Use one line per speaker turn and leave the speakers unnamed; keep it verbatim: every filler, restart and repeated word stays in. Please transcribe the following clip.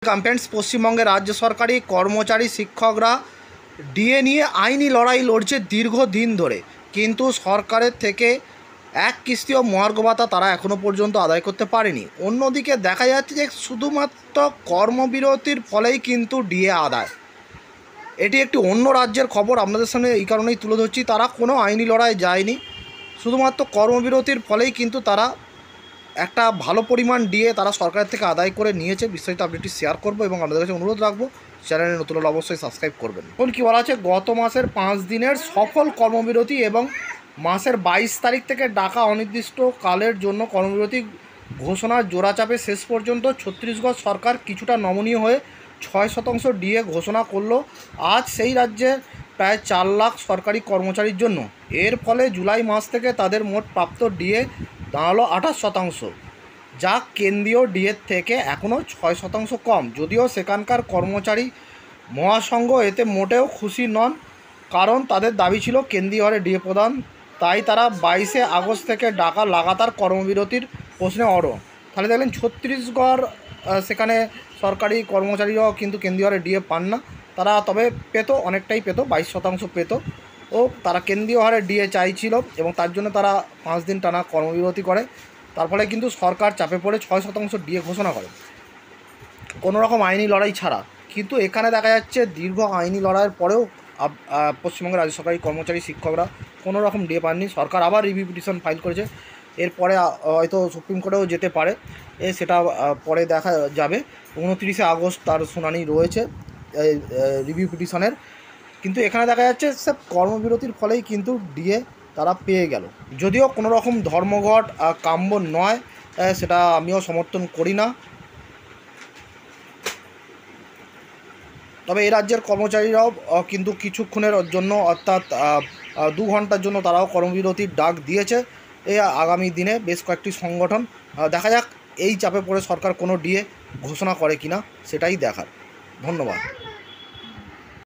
Friends, পশ্চিমবঙ্গের রাজ্য সরকারি কর্মচারী শিক্ষকরা ডিএ নিয়ে আইনি লড়াই লড়ছে দীর্ঘদিন ধরে, কিন্তু সরকারের থেকে এক কিস্তিও মহার্ঘ ভাতা তারা এখনও পর্যন্ত আদায় করতে পারেনি। অন্যদিকে দেখা যাচ্ছে যে শুধুমাত্র কর্মবিরতির ফলেই কিন্তু ডিএ আদায়। এটি একটি অন্য রাজ্যের খবর, আপনাদের সামনে এই কারণেই তুলে ধরছি। তারা কোনো আইনি লড়াই যায়নি, শুধুমাত্র কর্মবিরতির ফলেই কিন্তু তারা একটা ভালো পরিমাণ ডিএ তারা সরকারের থেকে আদায় করে নিয়েছে। বিস্তারিত আপডেটটি শেয়ার করবো এবং আপনাদের কাছে অনুরোধ রাখবো চ্যানেলে নতুন হলে অবশ্যই সাবস্ক্রাইব করবেন। এখন কী বলা আছে, গত মাসের পাঁচ দিনের সফল কর্মবিরতি এবং মাসের বাইশ তারিখ থেকে ডাকা অনির্দিষ্ট কালের জন্য কর্মবিরতি ঘোষণার জোড়াচাপে শেষ পর্যন্ত ছত্তিশগড় সরকার কিছুটা নমনীয় হয়ে ছয় শতাংশ ডিএ ঘোষণা করলো আজ সেই রাজ্যে প্রায় চার লাখ সরকারি কর্মচারীর জন্য। এর ফলে জুলাই মাস থেকে তাদের মোট প্রাপ্ত ডিএ দাঁড়ালো আঠাশ শতাংশ, যা কেন্দ্রীয় ডিএর থেকে এখনও ছয় শতাংশ কম। যদিও সেখানকার কর্মচারী মহাসংঘ এতে মোটেও খুশি নন, কারণ তাদের দাবি ছিল কেন্দ্রীয় হারে ডিএ প্রদান। তাই তারা বাইশে আগস্ট থেকে ডাকা লাগাতার কর্মবিরতির প্রশ্নে অড়। তাহলে দেখলেন ছত্তিশগড়, সেখানে সরকারি কর্মচারীরাও কিন্তু কেন্দ্রীয় হারে ডিএ পান না, তারা তবে পেত, অনেকটাই পেত, বাইশ শতাংশ পেত। ও তারা কেন্দ্রীয় হারে ডিএ চাইছিল এবং তার জন্য তারা পাঁচ দিন টানা কর্মবিরতি করে। তার ফলে কিন্তু সরকার চাপে পড়ে ছয় শতাংশ ডিএ ঘোষণা করে কোনো রকম আইনি লড়াই ছাড়া। কিন্তু এখানে দেখা যাচ্ছে দীর্ঘ আইনি লড়াইয়ের পরেও পশ্চিমবঙ্গের রাজ্য সরকারি কর্মচারী শিক্ষকরা কোনো রকম ডিএ পাননি। সরকার আবার রিভিউ পিটিশন ফাইল করেছে, এরপরে হয়তো সুপ্রিম কোর্টেও যেতে পারে, এ সেটা পরে দেখা যাবে। উনত্রিশে আগস্ট তার শুনানি রয়েছে রিভিউ পিটিশনের। কিন্তু এখানে দেখা যাচ্ছে সব কর্মবিরতির ফলেই কিন্তু ডিএ তারা পেয়ে গেল। যদিও কোনো রকম ধর্মঘট কাম্য নয়, সেটা আমিও সমর্থন করি না। তবে এই রাজ্যের কর্মচারীরাও কিন্তু কিছুক্ষণের জন্য, অর্থাৎ দু ঘন্টার জন্য তারাও কর্মবিরতির ডাক দিয়েছে। এই আগামী দিনে বেশ কয়েকটি সংগঠন, দেখা যাক এই চাপে পড়ে সরকার কোনো ডিএ ঘোষণা করে কিনা, সেটাই দেখার। ধন্যবাদ।